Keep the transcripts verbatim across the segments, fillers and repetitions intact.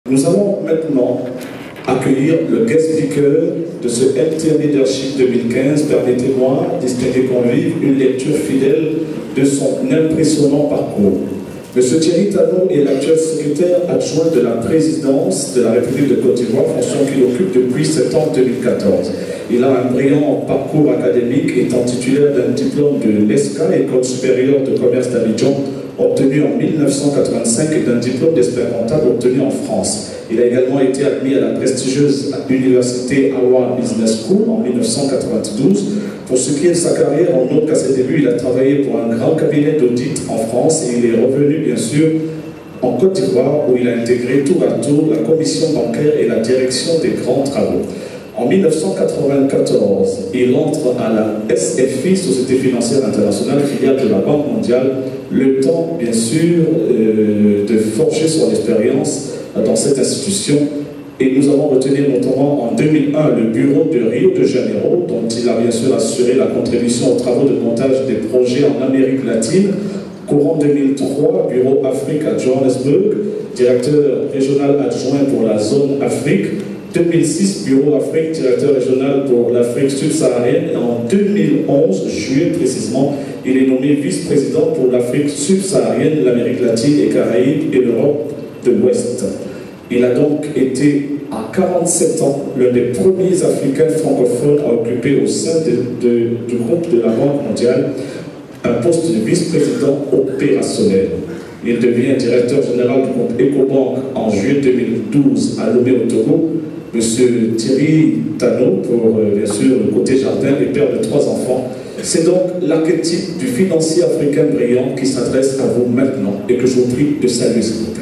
Nous allons maintenant accueillir le guest speaker de ce L T N Leadership deux mille quinze. Permettez-moi, distingués convives, une lecture fidèle de son impressionnant parcours. Monsieur Thierry Tano est l'actuel secrétaire adjoint de la présidence de la République de Côte d'Ivoire, fonction qu'il occupe depuis septembre deux mille quatorze. Il a un brillant parcours académique, étant titulaire d'un diplôme de l'E S C A, École supérieure de commerce d'Abidjan, obtenu en mille neuf cent quatre-vingt-cinq, et d'un diplôme d'expert comptable obtenu en France. Il a également été admis à la prestigieuse université Harvard Business School en mille neuf cent quatre-vingt-douze. Pour ce qui est de sa carrière, on note qu'à ses débuts, il a travaillé pour un grand cabinet d'audit en France et il est revenu, bien sûr, en Côte d'Ivoire, où il a intégré tour à tour la commission bancaire et la direction des grands travaux. En mille neuf cent quatre-vingt-quatorze, il entre à la S F I, Société financière internationale, filiale de la Banque mondiale, le temps, bien sûr, euh, de forger son expérience dans cette institution. Et nous avons retenu notamment en deux mille un le bureau de Rio de Janeiro, dont il a bien sûr assuré la contribution aux travaux de montage des projets en Amérique latine. Courant deux mille trois, bureau Afrique à Johannesburg, directeur régional adjoint pour la zone Afrique. deux mille six, bureau Afrique, directeur régional pour l'Afrique subsaharienne. Et en deux mille onze, juillet précisément, il est nommé vice-président pour l'Afrique subsaharienne, l'Amérique latine et Caraïbes et l'Europe de l'Ouest. Il a donc été, à quarante-sept ans, l'un des premiers Africains francophones à occuper au sein de, de, du groupe de la Banque mondiale un poste de vice-président opérationnel. Il devient directeur général du groupe Ecobank en juillet deux mille douze à Lomé au Togo. Monsieur Thierry Tano, pour euh, bien sûr le côté jardin, et père de trois enfants. C'est donc l'archétype du financier africain brillant qui s'adresse à vous maintenant et que je vous prie de saluer, s'il vous plaît.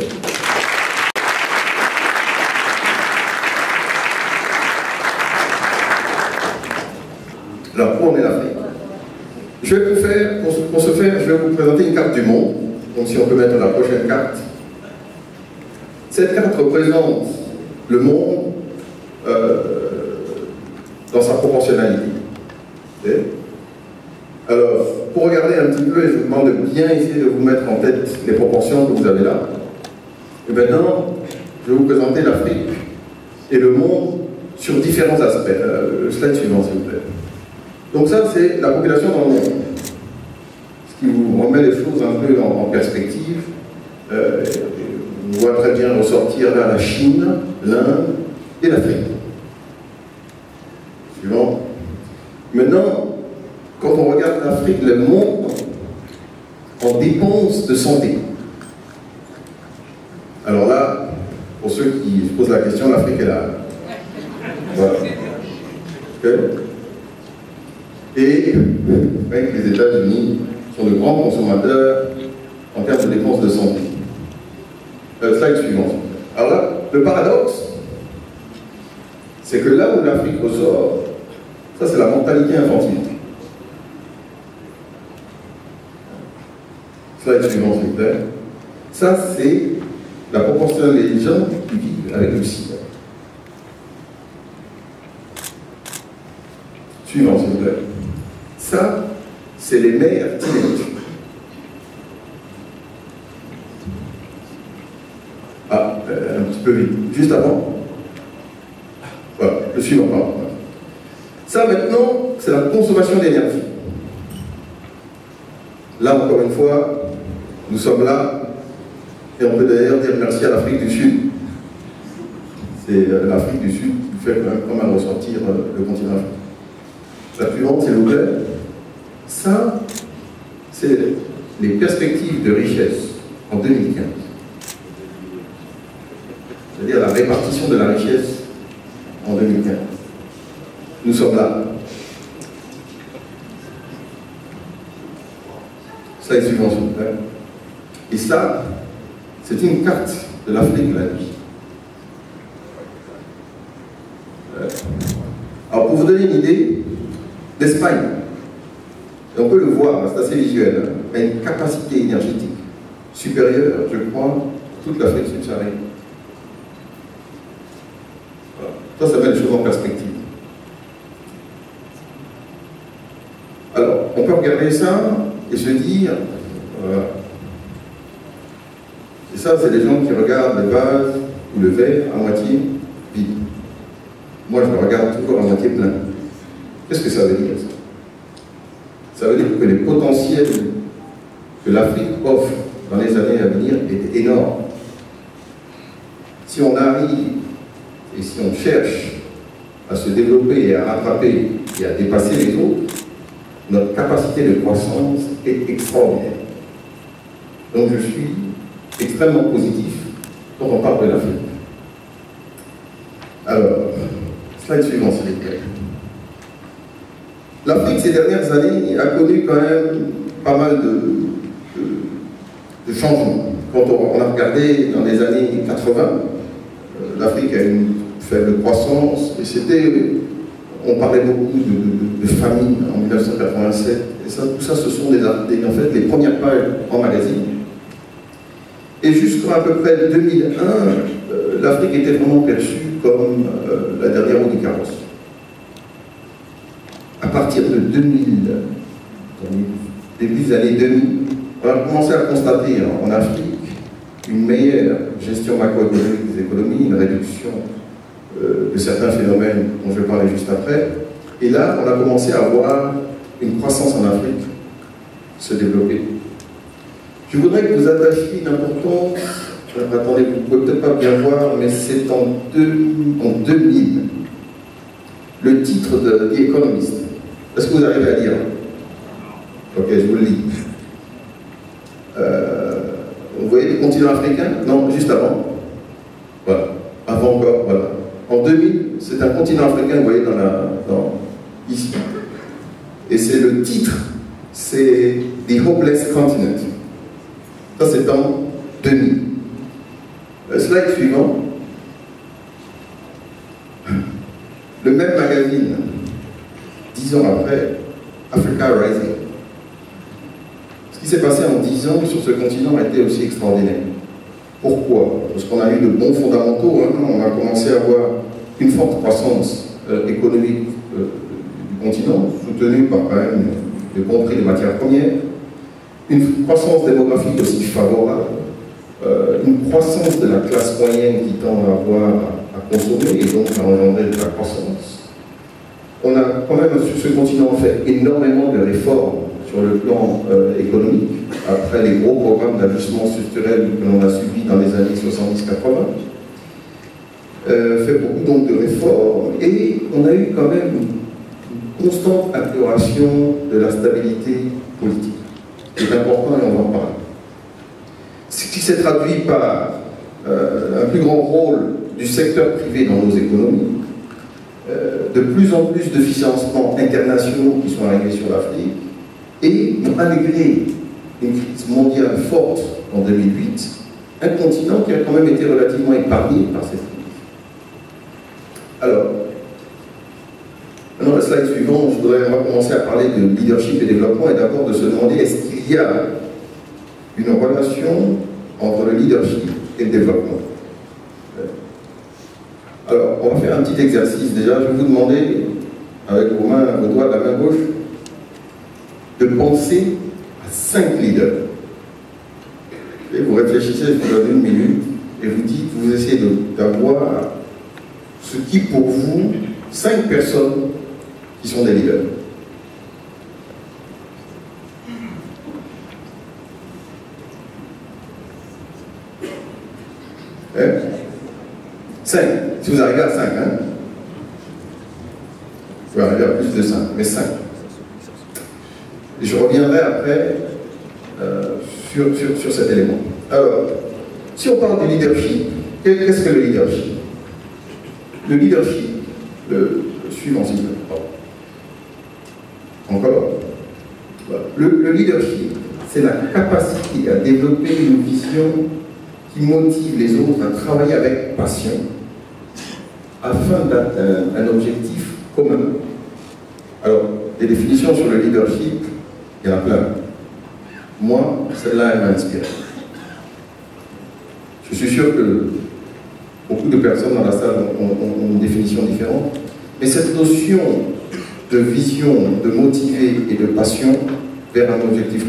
Alors, où en est l'Afrique? Je vais vous faire, pour ce, pour ce faire, je vais vous présenter une carte du monde. Donc, si on peut mettre la prochaine carte. Cette carte représente le monde euh, dans sa proportionnalité. Okay? Alors, pour regarder un petit peu, et je vous demande de bien essayer de vous mettre en tête les proportions que vous avez là. Et maintenant, je vais vous présenter l'Afrique et le monde sur différents aspects. Euh, le slide suivant, s'il vous plaît. Donc ça, c'est la population dans le monde. Ce qui vous remet les choses un peu en, en perspective. Euh, on voit très bien ressortir là la Chine, l'Inde et l'Afrique. Suivant. Maintenant, quand on regarde l'Afrique, le monde en dépenses de santé. Alors là, pour ceux qui se posent la question, l'Afrique est là. Voilà. Okay. Et avec les États-Unis sont de grands consommateurs en termes de dépenses de santé. Euh, slide suivant. Alors là, le paradoxe, c'est que là où l'Afrique ressort, ça c'est la mentalité infantile. Slide suivant, s'il vous plaît. Ça c'est la proportion des gens qui vivent avec le sida. Suivant, s'il vous plaît. Ça, c'est les mères teenagers. Ah, euh, un petit peu vite. Juste avant. Voilà, le suivant, pardon. Ça, maintenant, c'est la consommation d'énergie. Là, encore une fois, nous sommes là, et on peut d'ailleurs dire merci à l'Afrique du Sud. C'est euh, l'Afrique du Sud qui fait quand même pas mal ressortir euh, le continent africain. La suivante, s'il vous plaît. Ça, c'est les perspectives de richesse en deux mille quinze. C'est-à-dire la répartition de la richesse en deux mille quinze. Nous sommes là. Ça est suivant, s'il vous plaît. Et ça, c'est une carte de l'Afrique de la nuit. Alors, pour vous donner une idée, l'Espagne, et on peut le voir, c'est assez visuel, hein, a une capacité énergétique supérieure, je crois, à toute l'Afrique subsaharienne. Voilà. Ça, ça met les choses en perspective. Alors, on peut regarder ça et se dire, voilà. Et ça, c'est des gens qui regardent les vases ou le verre à moitié vide. Moi, je le regarde toujours à moitié plein. Qu'est-ce que ça veut dire, ça? Ça veut dire que les potentiels que l'Afrique offre dans les années à venir est énorme. Si on arrive et si on cherche à se développer et à rattraper et à dépasser les autres, notre capacité de croissance est extraordinaire. Donc je suis extrêmement positif quand on parle de l'Afrique. Alors, slide suivant s'il vous plaît. L'Afrique ces dernières années a connu quand même pas mal de, de, de changements. Quand on, on a regardé dans les années quatre-vingt, euh, l'Afrique a une faible croissance et c'était, on parlait beaucoup de, de, de famine en mille neuf cent quatre-vingt-sept et ça, tout ça ce sont des, des, en fait les premières pages en magazine. Et jusqu'à à peu près deux mille un, euh, l'Afrique était vraiment perçue comme euh, la dernière roue du carrosse. À partir de deux mille, début des années deux mille, on a commencé à constater en Afrique une meilleure gestion macroéconomique des économies, une réduction euh, de certains phénomènes dont je vais parler juste après. Et là, on a commencé à voir une croissance en Afrique se développer. Je voudrais que vous attachiez une importance, euh, attendez, vous ne pouvez peut-être pas bien voir, mais c'est en, en deux mille, le titre de The Economist. Est-ce que vous arrivez à lire? Ok, je vous le lis. Euh, vous voyez le continent africain? Non, juste avant. Voilà. Avant encore, voilà. En deux mille, c'est un continent africain, vous voyez, dans la, dans, ici. Et c'est le titre, c'est The Hopeless Continent. Ça, c'est en deux mille. Le slide suivant. Le même magazine, dix ans après, Africa Rising. Ce qui s'est passé en dix ans sur ce continent a été aussi extraordinaire. Pourquoi? Parce qu'on a eu de bons fondamentaux, hein. On a commencé à avoir une forte croissance euh, économique euh, du continent, soutenue par quand même de bons prix des matières premières, une croissance démographique aussi favorable, euh, une croissance de la classe moyenne qui tend à avoir à consommer et donc à engendrer de la croissance. On a quand même sur ce continent fait énormément de réformes sur le plan euh, économique, après les gros programmes d'ajustement structurel que l'on a subis dans les années soixante-dix quatre-vingt. Euh, fait beaucoup donc de réformes et on a eu quand même une constante amélioration de la stabilité politique. C'est important et on va en parler. Ce qui s'est traduit par euh, un plus grand rôle du secteur privé dans nos économies, euh, de plus en plus de financements internationaux qui sont arrivés sur l'Afrique, et malgré une crise mondiale forte en deux mille huit, un continent qui a quand même été relativement épargné par cette crise. Alors, maintenant le slide suivant, je voudrais recommencer à parler de leadership et développement et d'abord de se demander est-ce qu'il y a une relation entre le leadership et le développement. Alors, on va faire un petit exercice déjà. Je vais vous demander, avec vos mains, vos doigts de la main gauche, de penser à cinq leaders. Et vous réfléchissez, je vous donne une minute, et vous dites, vous essayez d'avoir ce qui pour vous, cinq personnes qui sont des leaders. Hein? cinq. Si vous arrivez à cinq, hein? Vous pouvez arriver à plus de cinq, mais cinq. Et je reviendrai après euh, sur, sur, sur cet élément. Alors, si on parle du leadership, qu'est-ce que le leadership? Le leadership, le, le suivant s'il vous plaît. Encore. Voilà. Le, le leadership, c'est la capacité à développer une vision qui motive les autres à travailler avec passion afin d'atteindre un objectif commun. Alors, des définitions sur le leadership, il y en a plein. Moi, celle-là, elle m'a inspiré. Je suis sûr que beaucoup de personnes dans la salle ont, ont, ont une définition différente, mais cette notion de vision, de motiver et de passion vers un objectif,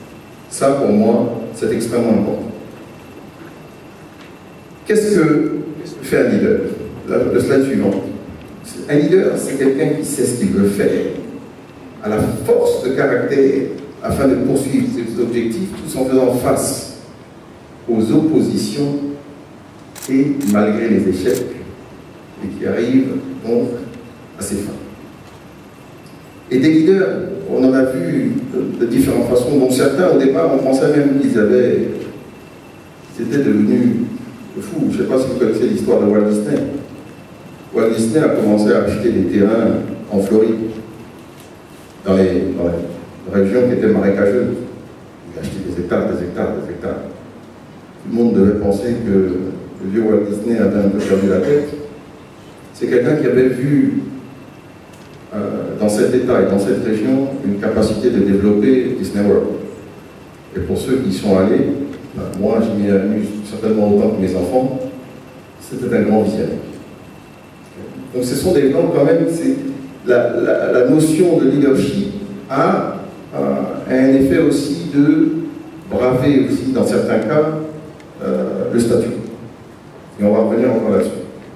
ça pour moi, c'est extrêmement important. Qu'est-ce que fait un leader. Le slide suivant. Un leader, c'est quelqu'un qui sait ce qu'il veut faire, a la force de caractère afin de poursuivre ses objectifs tout en faisant face aux oppositions et malgré les échecs, et qui arrive donc à ses fins. Et des leaders, on en a vu de, de différentes façons, dont certains au départ on pensait même qu'ils avaient, c'était devenu fou. Je ne sais pas si vous connaissez l'histoire de Walt Disney. Walt Disney a commencé à acheter des terrains en Floride, dans les, dans les régions qui étaient marécageuses. Il a acheté des hectares, des hectares, des hectares. Tout le monde devait penser que le vieux Walt Disney avait un peu perdu la tête. C'est quelqu'un qui avait vu euh, dans cet état et dans cette région une capacité de développer Disney World. Et pour ceux qui y sont allés, ben, moi je m'y amuse certainement autant que mes enfants, c'était un grand visionnaire. Donc ce sont des gens quand même, c'est la, la, la notion de leadership a, a un effet aussi de braver aussi dans certains cas euh, le statut. Et on va revenir encore là-dessus.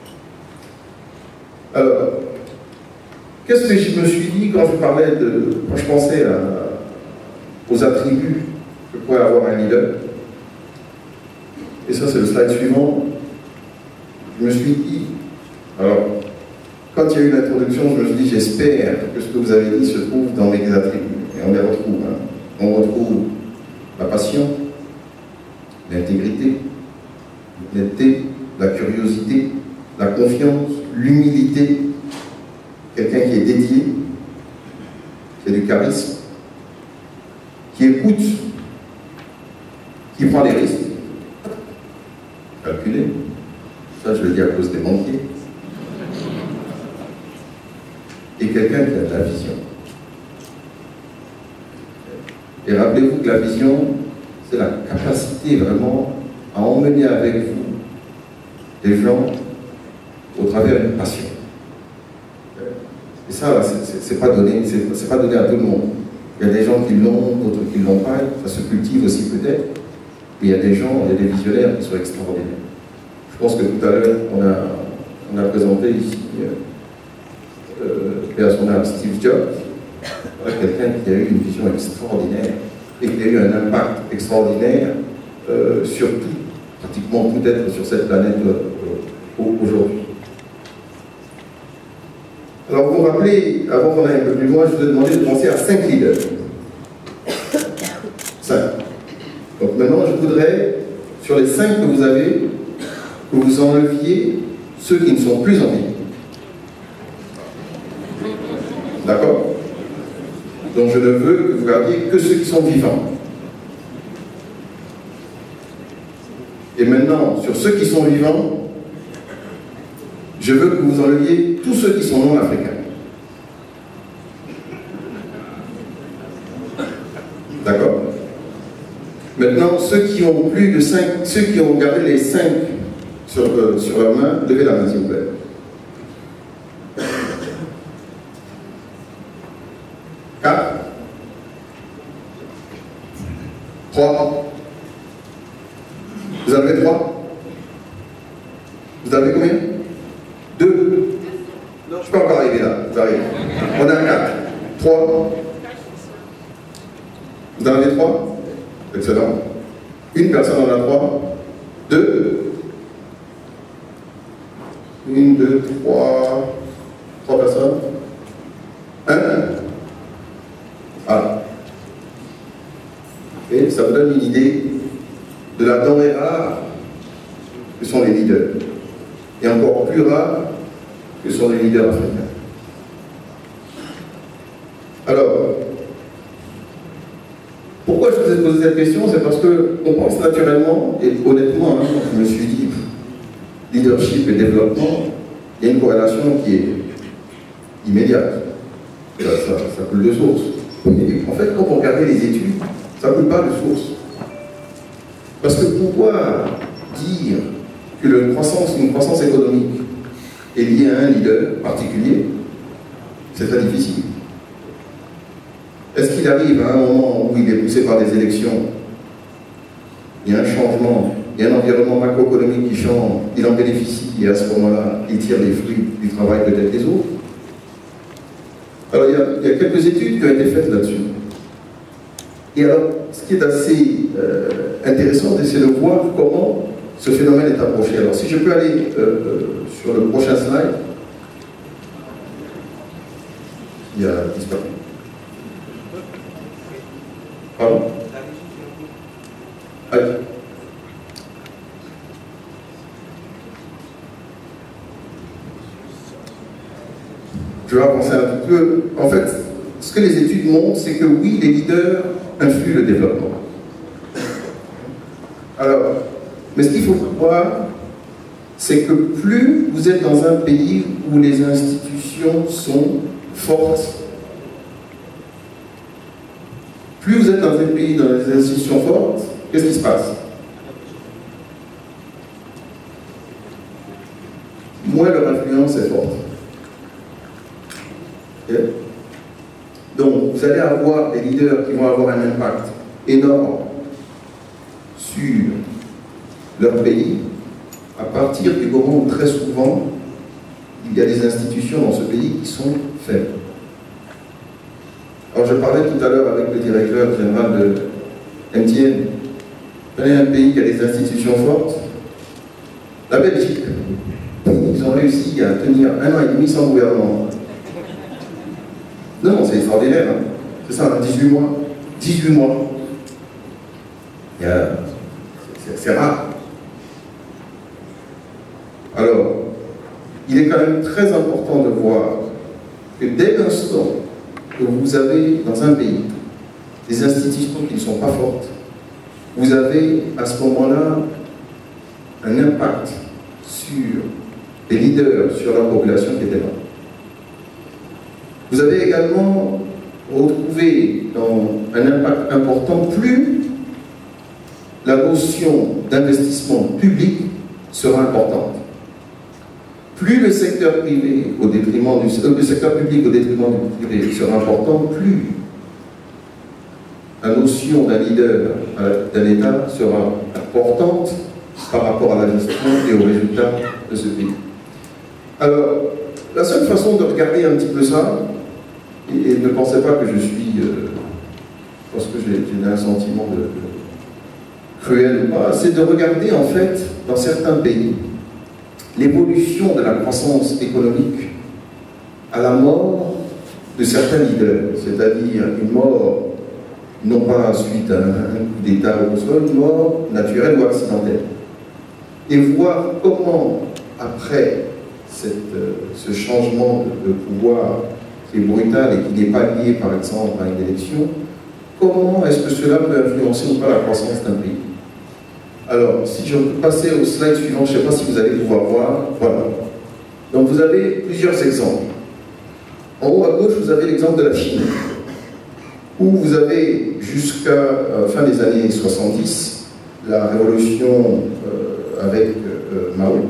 Alors, qu'est-ce que je me suis dit quand je parlais de, quand je pensais à, aux attributs que pourrait avoir un leader? Et ça c'est le slide suivant. Je me suis dit, alors, quand il y a eu l'introduction, je me suis dit, j'espère que ce que vous avez dit se trouve dans mes attributs. Et on les retrouve. Hein. On retrouve la passion, l'intégrité, l'honnêteté, la curiosité, la confiance, l'humilité, quelqu'un qui est dédié, qui a du charisme, qui écoute, qui prend des risques, calculé. Ça, je le dis à cause des banquiers. Et quelqu'un qui a de la vision. Et rappelez-vous que la vision, c'est la capacité vraiment à emmener avec vous des gens au travers d'une passion. Et ça, c'est pas donné, c'est pas donné à tout le monde. Il y a des gens qui l'ont, d'autres qui ne l'ont pas, ça se cultive aussi peut-être. Mais il y a des gens, il y a des visionnaires qui sont extraordinaires. Je pense que tout à l'heure, on a, on a présenté ici euh, à son âme Steve Jobs, quelqu'un qui a eu une vision extraordinaire et qui a eu un impact extraordinaire euh, sur tout, pratiquement tout être sur cette planète euh, aujourd'hui. Alors vous vous rappelez, avant qu'on aille un peu plus loin, je vous ai demandé de penser à cinq leaders. Cinq. Donc maintenant, je voudrais, sur les cinq que vous avez, que vous enleviez ceux qui ne sont plus en vie. D'accord? Donc je ne veux que vous gardiez que ceux qui sont vivants. Et maintenant, sur ceux qui sont vivants, je veux que vous enleviez tous ceux qui sont non africains. D'accord? Maintenant, ceux qui ont plus de cinq, ceux qui ont gardé les cinq sur, euh, sur leur main, levez la main s'il vous plaît. Quatre. Trois. Vous en avez trois? Vous en avez combien? Deux. Je ne suis pas encore arrivé là. Vous arrivez. On a quatre. Trois. Vous en avez trois? Excellent. Une personne en a trois. Deux. Une, deux, trois. Trois personnes. Un. Voilà. Et ça vous donne une idée de la denrée rare que sont les leaders. Et encore plus rare que sont les leaders africains. Alors, pourquoi je vous ai posé cette question? C'est parce qu'on pense naturellement, et honnêtement, hein, je me suis dit, leadership et développement, il y a une corrélation qui est immédiate. Ça, ça, ça coule de source. Et en fait, quand on regarde les études, ça ne coule pas de source. Parce que pouvoir dire que une croissance, une croissance économique est liée à un leader particulier, c'est très difficile. Est-ce qu'il arrive à un moment où il est poussé par des élections, il y a un changement il y a un environnement macroéconomique qui change, il en bénéficie et à ce moment-là, il tire les fruits du travail peut-être des autres. Alors il y, a, il y a quelques études qui ont été faites là-dessus. Et alors, ce qui est assez euh, intéressant, c'est de voir comment ce phénomène est approché. Alors si je peux aller euh, euh, sur le prochain slide, il a disparu. Pardon? Allez. Je vais avancer un petit peu. En fait, ce que les études montrent, c'est que oui, les leaders influent le développement. Alors, mais ce qu'il faut voir, c'est que plus vous êtes dans un pays où les institutions sont fortes, plus vous êtes dans un pays dans les institutions fortes, qu'est-ce qui se passe? Moins leur influence est forte. Okay? Donc, vous allez avoir des leaders qui vont avoir un impact énorme sur leur pays, à partir du moment où très souvent, il y a des institutions dans ce pays qui sont faibles. Alors, je parlais tout à l'heure avec le directeur général de M T N. Prenez un pays qui a des institutions fortes, la Belgique. Ils ont réussi à tenir un an et demi sans gouvernement. Non, c'est extraordinaire. Hein. C'est ça, dix-huit mois. dix-huit mois. C'est rare. Alors, il est quand même très important de voir que dès l'instant que vous avez dans un pays des institutions qui ne sont pas fortes, vous avez à ce moment-là un impact sur les leaders, sur la population qui était là. Vous avez également retrouvé dans un impact important, plus la notion d'investissement public sera importante. Plus le secteur privé au détriment du euh, le secteur public au détriment du privé sera important, plus la notion d'un leader d'un État sera importante par rapport à la gestion et aux résultats de ce pays. Alors, la seule façon de regarder un petit peu ça, et, et ne pensez pas que je suis, euh, parce que j'ai un sentiment de, de cruel ou pas, c'est de regarder en fait, dans certains pays, l'évolution de la croissance économique à la mort de certains leaders, c'est-à-dire une mort non pas suite à un, un coup d'État ou soit une mort naturelle ou accidentelle. Et voir comment, après cette, euh, ce changement de, de pouvoir qui est brutal et qui n'est pas lié par exemple à une élection, comment est-ce que cela peut influencer ou pas la croissance d'un pays? Alors, si je peux passer au slide suivant, je ne sais pas si vous allez pouvoir voir, voilà. Donc vous avez plusieurs exemples. En haut à gauche, vous avez l'exemple de la Chine, où vous avez jusqu'à euh, fin des années soixante-dix, la révolution euh, avec euh, Mao,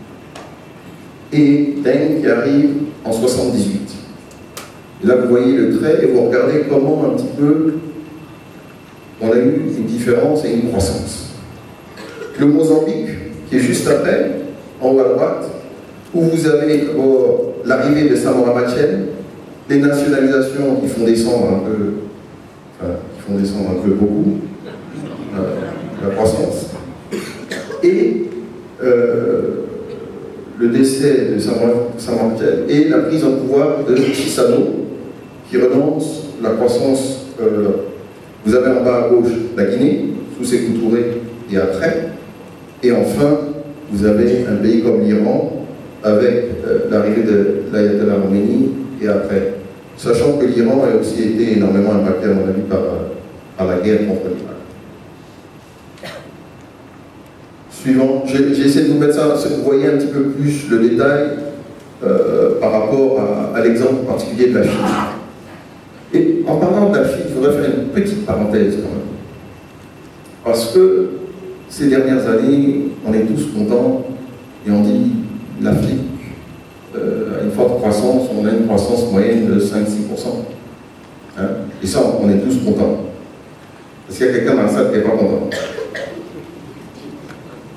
et Deng qui arrive en soixante-dix-huit. Et là, vous voyez le trait et vous regardez comment un petit peu on a eu une différence et une croissance. Le Mozambique, qui est juste après, en haut à droite, où vous avez oh, l'arrivée de Samora Machel, les nationalisations qui font descendre un peu, enfin, qui font descendre un peu beaucoup, euh, la croissance, et euh, le décès de Samora Machel, et la prise en pouvoir de Chissano, qui relance la croissance. Euh, vous avez en bas à gauche la Guinée, sous ses Touré, et après. Et enfin, vous avez un pays comme l'Iran, avec euh, l'arrivée de l'Ayatollah Khomeini, et après. Sachant que l'Iran a aussi été énormément impacté, à mon avis, par, par la guerre contre l'Irak. Suivant, j'ai essayé de vous mettre ça, que vous voyez un petit peu plus le détail euh, par rapport à, à l'exemple particulier de la Chine. Et en parlant de la Chine, je voudrais faire une petite parenthèse quand même. Parce que ces dernières années, on est tous contents et on dit l'Afrique euh, a une forte croissance, on a une croissance moyenne de cinq à six pour cent. Hein? Et ça, on est tous contents. Est-ce qu'il y a quelqu'un dans la salle qui n'est pas content?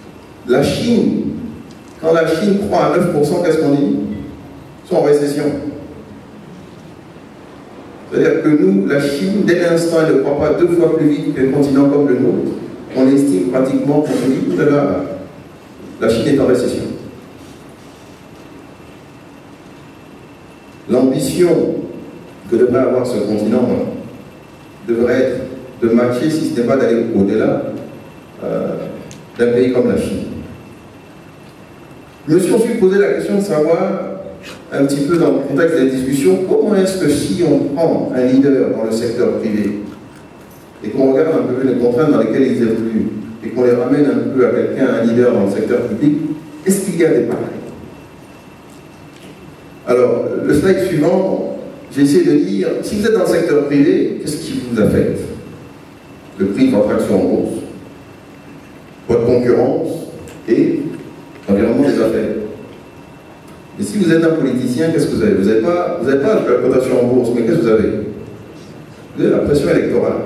La Chine, quand la Chine croît à neuf pour cent, qu'est-ce qu'on dit? Ils sont en récession. C'est-à-dire que nous, la Chine, dès l'instant, elle ne croît pas deux fois plus vite qu'un continent comme le nôtre. On estime pratiquement, qu'on se dit tout à l'heure, la Chine est en récession. L'ambition que devrait avoir ce continent devrait être de matcher, si ce n'est pas d'aller au-delà euh, d'un pays comme la Chine. Je me suis ensuite posé la question de savoir, un petit peu dans le contexte des discussions, comment est-ce que si on prend un leader dans le secteur privé et qu'on regarde un peu les contraintes dans lesquelles ils évoluent et qu'on les ramène un peu à quelqu'un, un leader dans le secteur public, est-ce qu'il y a des pareils? Alors, le slide suivant, j'ai essayé de dire, si vous êtes dans le secteur privé, qu'est-ce qui vous affecte? Le prix de votre action en bourse, votre concurrence et l'environnement des affaires. Et si vous êtes un politicien, qu'est-ce que vous avez? Vous n'avez pas, vous n'avez pas la cotation en bourse, mais qu'est-ce que vous avez? Vous avez la pression électorale.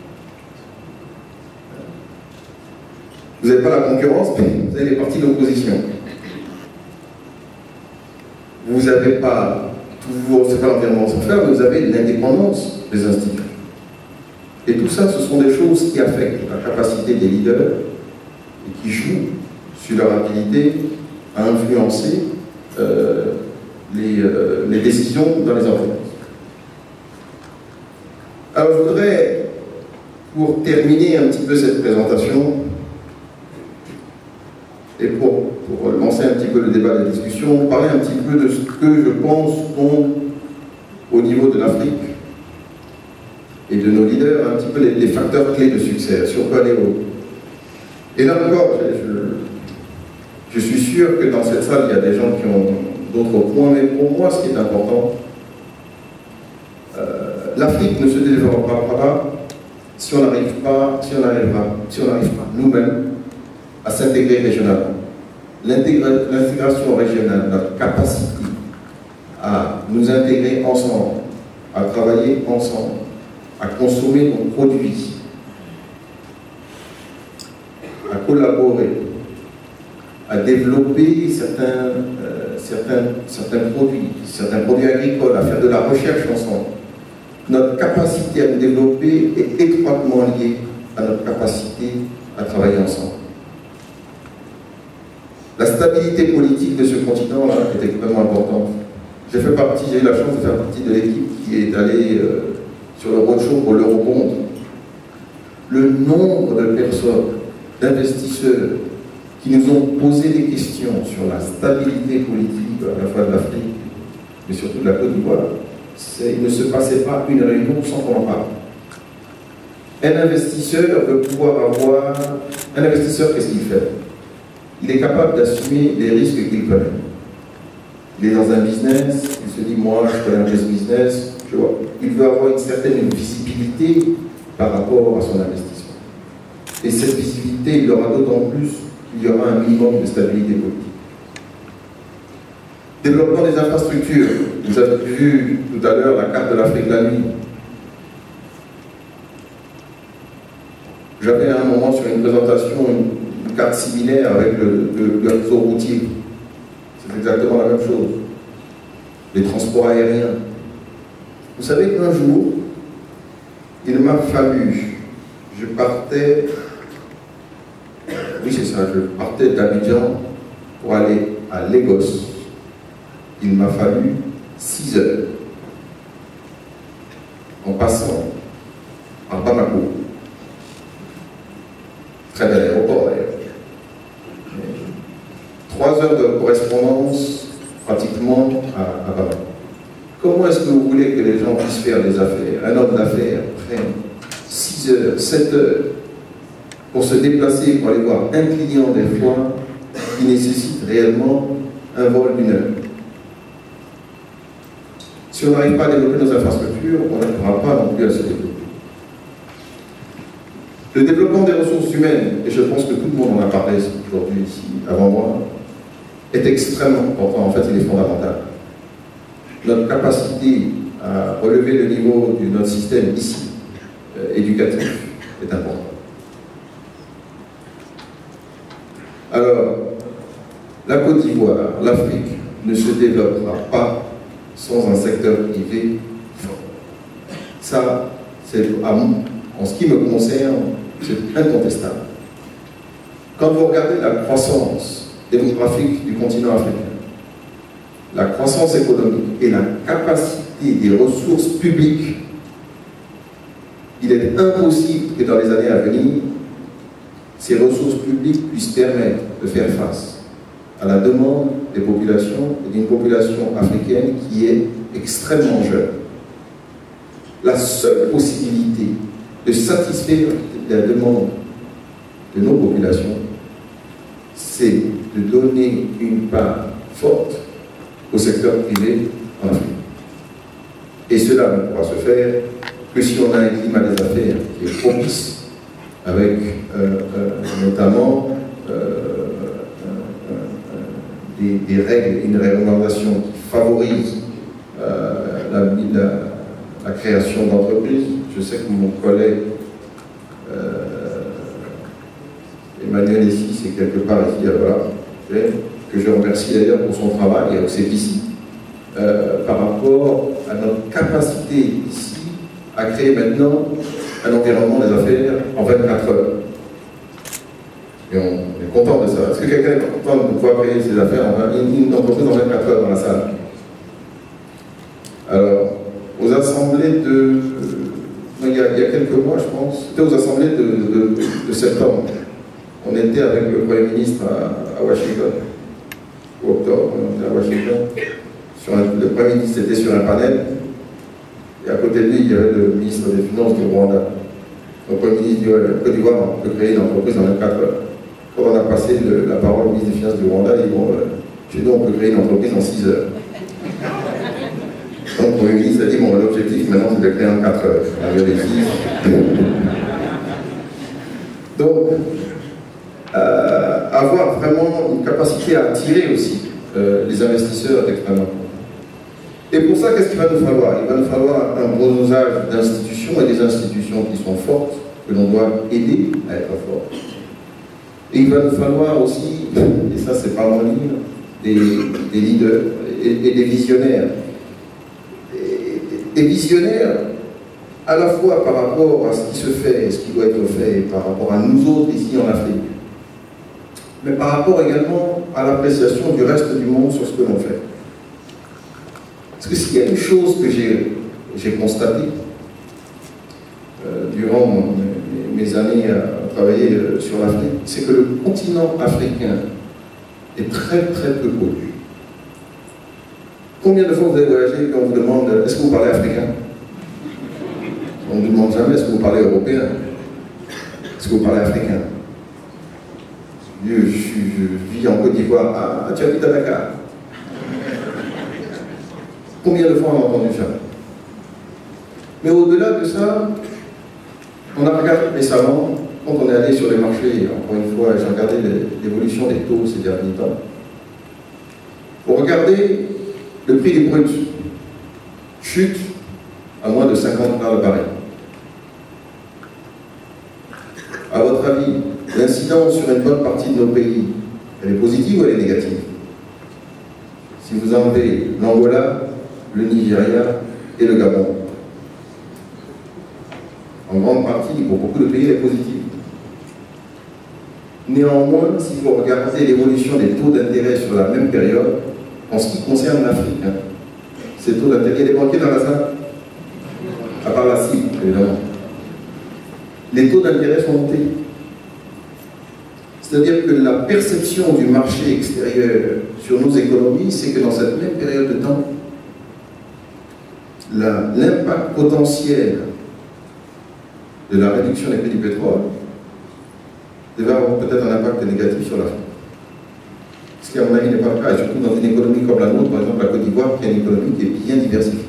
Vous n'avez pas la concurrence, mais vous avez les partis d'opposition. Vous n'avez pas toujours, c'est pas l'environnement sans faire, mais vous avez l'indépendance des institutions. Et tout ça, ce sont des choses qui affectent la capacité des leaders et qui jouent sur leur habilité à influencer euh, les, euh, les décisions dans les entreprises. Alors je voudrais, pour terminer un petit peu cette présentation, et pour, pour lancer un petit peu le débat de la discussion, parler un petit peu de ce que je pense sont, au niveau de l'Afrique et de nos leaders, un petit peu les, les facteurs clés de succès, si on peut aller au... Et là encore, je, je suis sûr que dans cette salle, il y a des gens qui ont d'autres points, mais pour moi, ce qui est important, euh, l'Afrique ne se développera pas si on n'arrive pas, si on n'arrivera, si on n'arrive pas nous-mêmes à s'intégrer régionalement. L'intégration régionale, notre capacité à nous intégrer ensemble, à travailler ensemble, à consommer nos produits, à collaborer, à développer certains, euh, certains, certains produits, certains produits agricoles, à faire de la recherche ensemble. Notre capacité à nous développer est étroitement liée à notre capacité à travailler ensemble. La stabilité politique de ce continent-là est extrêmement importante. J'ai fait partie, j'ai eu la chance de faire partie de l'équipe qui est allée euh, sur le roadshow pour l'Eurobond. Le nombre de personnes, d'investisseurs, qui nous ont posé des questions sur la stabilité politique à la fois de l'Afrique, mais surtout de la Côte d'Ivoire, il ne se passait pas une réunion sans qu'on en parle. Un investisseur veut pouvoir avoir... Un investisseur, qu'est-ce qu'il fait? Il est capable d'assumer les risques qu'il connaît. Il est dans un business, il se dit, moi, je connais ce business, je vois. Il veut avoir une certaine visibilité par rapport à son investissement. Et cette visibilité, il l'aura d'autant plus qu'il y aura un minimum de stabilité politique. Développement des infrastructures. Vous avez vu tout à l'heure la carte de l'Afrique la nuit. J'avais à un moment sur une présentation une, une carte similaire avec le, le, le réseau routier. C'est exactement la même chose. Les transports aériens. Vous savez qu'un jour, il m'a fallu, je partais, oui c'est ça, je partais d'Abidjan pour aller à Lagos. Il m'a fallu six heures en passant par Bamako. Très bel aéroport d'ailleurs. Trois heures de correspondance pratiquement à, à Bamako. Comment est-ce que vous voulez que les gens puissent faire des affaires? Un homme d'affaires prenne six heures, sept heures pour se déplacer, pour aller voir un client des fois qui nécessite réellement un vol d'une heure. Si on n'arrive pas à développer nos infrastructures, on n'arrivera pas non plus à se développer. Le développement des ressources humaines, et je pense que tout le monde en a parlé aujourd'hui ici, avant moi, est extrêmement important, en fait il est fondamental. Notre capacité à relever le niveau de notre système ici, euh, éducatif, est importante. Alors, la Côte d'Ivoire, l'Afrique ne se développera pas sans un secteur privé fort. Ça, c'est, en ce qui me concerne, c'est incontestable. Quand vous regardez la croissance démographique du continent africain, la croissance économique et la capacité des ressources publiques, il est impossible que dans les années à venir, ces ressources publiques puissent permettre de faire face à la demande des populations et d'une population africaine qui est extrêmement jeune. La seule possibilité de satisfaire la demande de nos populations, c'est de donner une part forte au secteur privé en Afrique. Et cela ne pourra se faire que si on a un climat des affaires qui est propice, avec euh, euh, notamment euh, euh, euh, des, des règles, une réglementation qui favorise euh, la, la, la création d'entreprises. Je sais que mon collègue euh, Emmanuel Essis est quelque part ici, voilà, que je remercie d'ailleurs pour son travail et au C P C, euh, par rapport à notre capacité ici à créer maintenant un environnement des affaires en vingt-quatre heures. Et on est content de ça. Est-ce que quelqu'un est content de pouvoir créer ses affaires, en une entreprise en vingt-quatre heures dans la salle? Alors, aux assemblées de... Il y a, il y a quelques mois, je pense, c'était aux assemblées de, de, de septembre. On était avec le Premier ministre à, à Washington, au octobre, on était à Washington. Sur un, le Premier ministre était sur un panel. Et à côté de lui, il y avait le ministre des Finances du Rwanda. Donc, le ministre dit, ouais, Côte d'Ivoire, on peut créer une entreprise en vingt-quatre heures. Quand on a passé le, la parole au ministre des Finances du Rwanda, il dit, bon, euh, chez nous, on peut créer une entreprise en six heures. Donc, le Premier ministre a dit, bon, l'objectif maintenant, c'est de créer en quatre heures. On avait les six. Donc, euh, avoir vraiment une capacité à attirer aussi euh, les investisseurs est extrêmement important. Et pour ça, qu'est-ce qu'il va nous falloir? Il va nous falloir un gros dosage d'institutions et des institutions qui sont fortes, que l'on doit aider à être fortes. Et il va nous falloir aussi, et ça c'est pas mon livre, des, des leaders et, et des visionnaires. Et, des visionnaires à la fois par rapport à ce qui se fait et ce qui doit être fait, par rapport à nous autres ici en Afrique, mais par rapport également à l'appréciation du reste du monde sur ce que l'on fait. Parce que s'il y a une chose que j'ai constatée euh, durant mon, mes, mes années à travailler euh, sur l'Afrique, c'est que le continent africain est très très peu connu. Combien de fois vous avez voyagé quand on vous demande est-ce que vous parlez africain? On ne vous demande jamais est-ce que vous parlez européen? Est-ce que vous parlez africain? Je, je, je vis en Côte d'Ivoire. Ah, tu habites à Dakar? Combien de fois on a entendu ça? Mais au-delà de ça, on a regardé récemment, quand on est allé sur les marchés, encore une fois, j'ai regardé l'évolution des taux ces derniers temps. Pour regarder le prix des bruts, chute à moins de cinquante dollars le baril. À votre avis, l'incidence sur une bonne partie de nos pays, elle est positive ou elle est négative? Si vous enlevez l'Angola, le Nigeria et le Gabon. En grande partie, pour beaucoup de pays, elle est positive. Néanmoins, si vous regardez l'évolution des taux d'intérêt sur la même période, en ce qui concerne l'Afrique, hein, ces taux d'intérêt, il y a des banquiers dans la salle, à part la cible, évidemment. Les taux d'intérêt sont montés. C'est-à-dire que la perception du marché extérieur sur nos économies, c'est que dans cette même période de temps, l'impact potentiel de la réduction des prix du pétrole devait avoir peut-être un impact négatif sur l'Afrique. Ce qui, à mon avis, n'est pas le cas, et surtout dans une économie comme la nôtre, par exemple la Côte d'Ivoire, qui est une économie qui est bien diversifiée.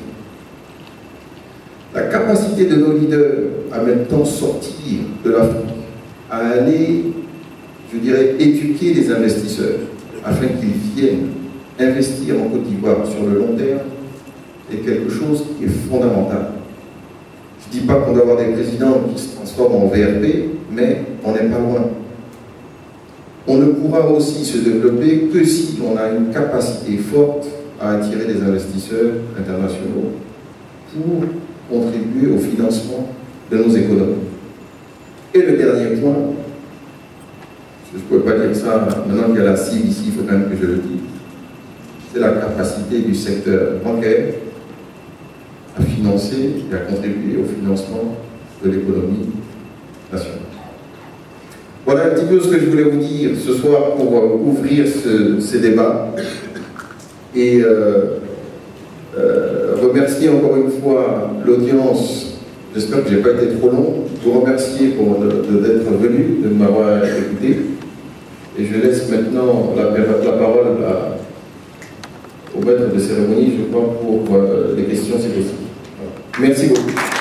La capacité de nos leaders à maintenant sortir de l'Afrique, à aller, je dirais, éduquer les investisseurs afin qu'ils viennent investir en Côte d'Ivoire sur le long terme est quelque chose qui est fondamental. Je ne dis pas qu'on doit avoir des présidents qui se transforment en V R P, mais on n'est pas loin. on ne pourra aussi se développer que si on a une capacité forte à attirer des investisseurs internationaux pour contribuer au financement de nos économies. Et le dernier point, je ne peux pas dire ça, maintenant qu'il y a la C I B ici, il faut quand même que je le dise, c'est la capacité du secteur bancaire à financer et à contribuer au financement de l'économie nationale. Voilà un petit peu ce que je voulais vous dire ce soir pour euh, ouvrir ce, ces débats et euh, euh, remercier encore une fois l'audience. J'espère que je n'ai pas été trop long. Vous remercier pour d'être venu, de m'avoir écouté. Et je laisse maintenant la, la parole à, au maître de cérémonie, je crois, pour euh, les questions si possible. Merci beaucoup.